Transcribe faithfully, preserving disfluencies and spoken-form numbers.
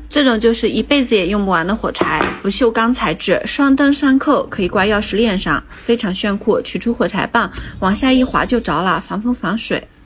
这种就是一辈子也用不完的火柴，不锈钢材质，双灯双扣，可以挂钥匙链上，非常炫酷。取出火柴棒，往下一滑就着了，防风防水。